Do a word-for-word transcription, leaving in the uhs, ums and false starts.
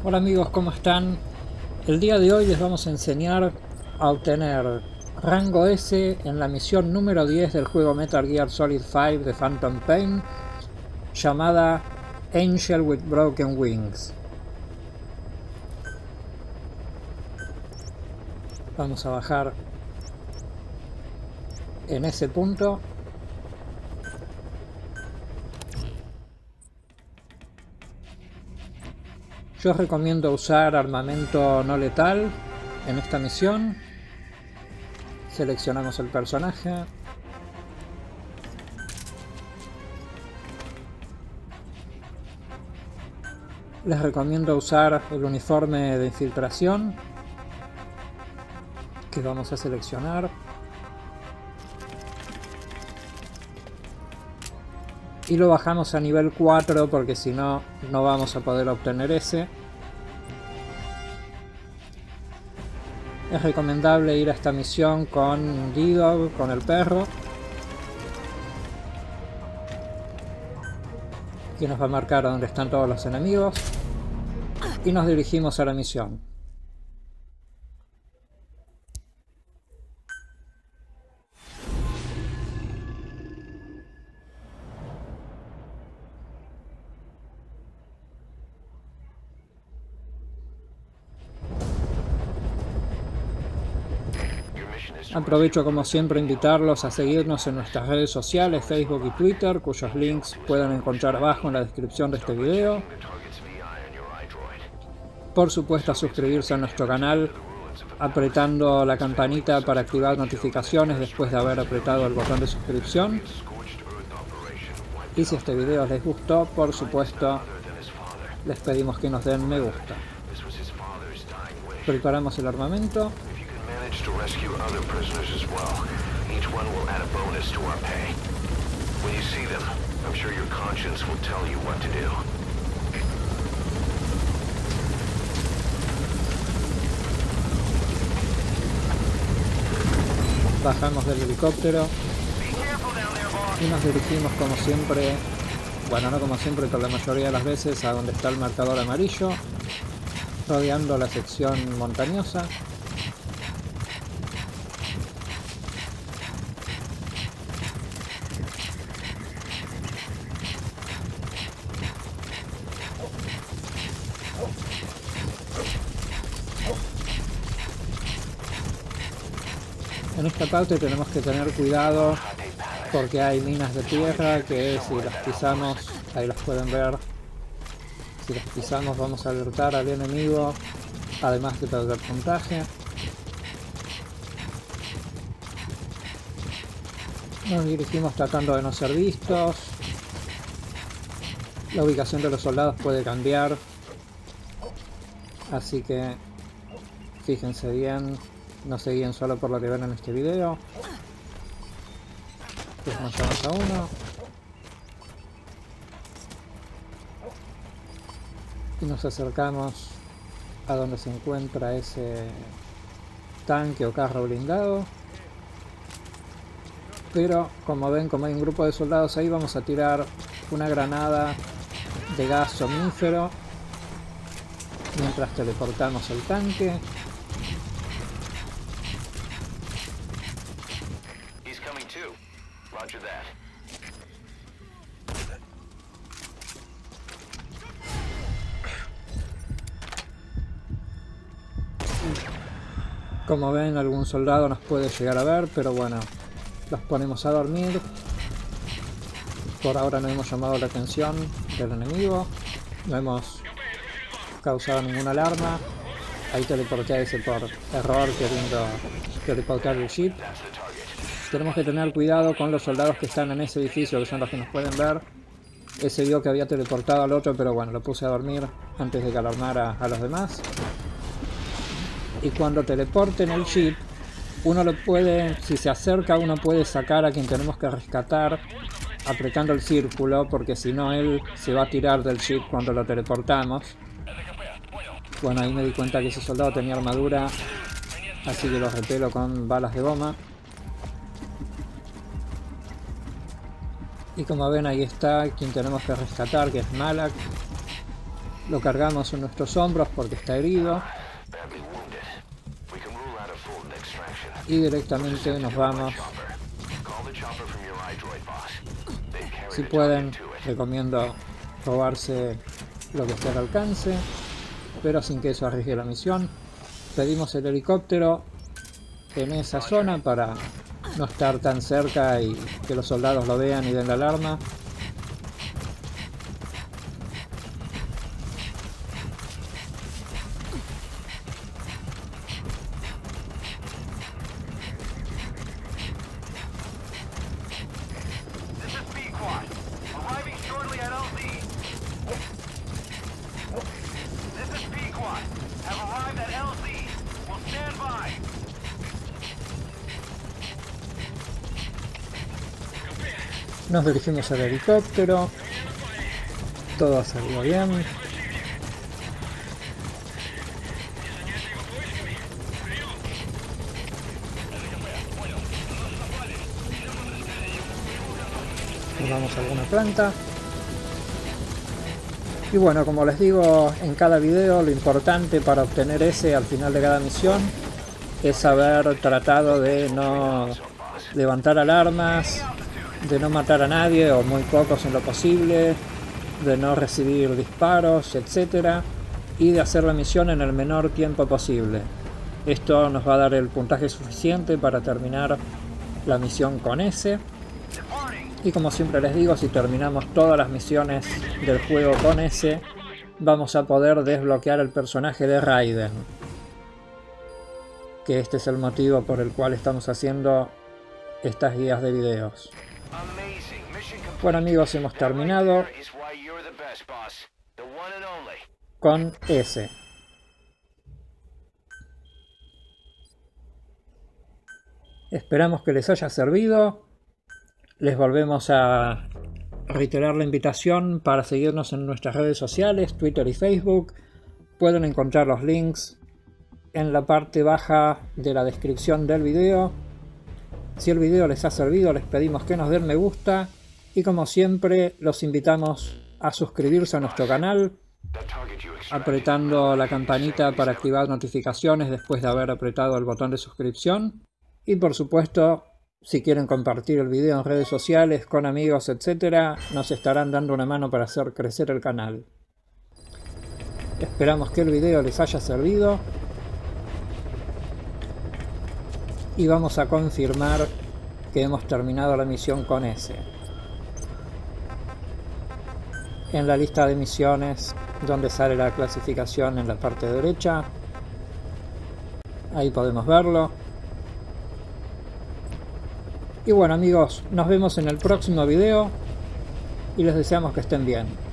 Hola amigos, ¿cómo están? El día de hoy les vamos a enseñar a obtener rango S en la misión número diez del juego Metal Gear Solid cinco de Phantom Pain, llamada Angel with Broken Wings. Vamos a bajar en ese punto. Yo os recomiendo usar armamento no letal en esta misión. Seleccionamos el personaje. Les recomiendo usar el uniforme de infiltración que vamos a seleccionar. Y lo bajamos a nivel cuatro porque si no, no vamos a poder obtener ese. Es recomendable ir a esta misión con D-Dog, con el perro, que nos va a marcar dónde están todos los enemigos. Y nos dirigimos a la misión. Aprovecho como siempre invitarlos a seguirnos en nuestras redes sociales, Facebook y Twitter, cuyos links pueden encontrar abajo en la descripción de este video. Por supuesto, a suscribirse a nuestro canal apretando la campanita para activar notificaciones después de haber apretado el botón de suscripción. Y si este video les gustó, por supuesto, les pedimos que nos den me gusta. Preparamos el armamento. To rescue other prisoners as well. Each one will add a bonus to our pay. When you see them, I'm sure your conscience will tell you what to do. Bajamos del helicóptero y nos dirigimos como siempre, bueno no como siempre, pero la mayoría de las veces a donde está el marcador amarillo, rodeando la sección montañosa. En esta parte tenemos que tener cuidado porque hay minas de tierra que si las pisamos, ahí las pueden ver, si las pisamos vamos a alertar al enemigo, además de perder puntaje. Nos dirigimos tratando de no ser vistos. La ubicación de los soldados puede cambiar, así que fíjense bien. No se guíen solo por lo que ven en este video. Desmayamos a uno. Y nos acercamos a donde se encuentra ese tanque o carro blindado. Pero como ven, como hay un grupo de soldados ahí, vamos a tirar una granada de gas somnífero mientras teleportamos el tanque. Como ven, algún soldado nos puede llegar a ver, pero bueno, los ponemos a dormir. Por ahora no hemos llamado la atención del enemigo, no hemos causado ninguna alarma. Ahí teleporté a ese por error queriendo teleportar el jeep. Tenemos que tener cuidado con los soldados que están en ese edificio, que son los que nos pueden ver. Ese vio que había teleportado al otro, pero bueno, lo puse a dormir antes de que alarmara a los demás. Y cuando teleporten el jeep, uno lo puede, si se acerca, uno puede sacar a quien tenemos que rescatar apretando el círculo, porque si no él se va a tirar del jeep cuando lo teleportamos. Bueno, ahí me di cuenta que ese soldado tenía armadura, así que lo repelo con balas de goma. Y como ven, ahí está quien tenemos que rescatar, que es Malak. lo cargamos en nuestros hombros porque está herido. Y directamente nos vamos. Si pueden, recomiendo robarse lo que esté al alcance, pero sin que eso arriesgue la misión. Pedimos el helicóptero en esa zona para no estar tan cerca y que los soldados lo vean y den la alarma. Nos dirigimos al helicóptero. Todo ha salido bien. Nos vamos a alguna planta. Y bueno, como les digo en cada video, lo importante para obtener ese al final de cada misión es haber tratado de no levantar alarmas, de no matar a nadie o muy pocos en lo posible, de no recibir disparos, etcétera, y de hacer la misión en el menor tiempo posible. Esto nos va a dar el puntaje suficiente para terminar la misión con ese. Y como siempre les digo, si terminamos todas las misiones del juego con ese, vamos a poder desbloquear el personaje de Raiden. Que este es el motivo por el cual estamos haciendo estas guías de videos. Bueno amigos, hemos terminado con ese. Esperamos que les haya servido. Les volvemos a reiterar la invitación para seguirnos en nuestras redes sociales, Twitter y Facebook. Pueden encontrar los links en la parte baja de la descripción del video. Si el video les ha servido, les pedimos que nos den me gusta y como siempre los invitamos a suscribirse a nuestro canal apretando la campanita para activar notificaciones después de haber apretado el botón de suscripción. Y por supuesto, si quieren compartir el video en redes sociales con amigos, etcétera, nos estarán dando una mano para hacer crecer el canal. Esperamos que el video les haya servido. Y vamos a confirmar que hemos terminado la misión con ese. En la lista de misiones, donde sale la clasificación en la parte derecha, ahí podemos verlo. Y bueno amigos, nos vemos en el próximo video y les deseamos que estén bien.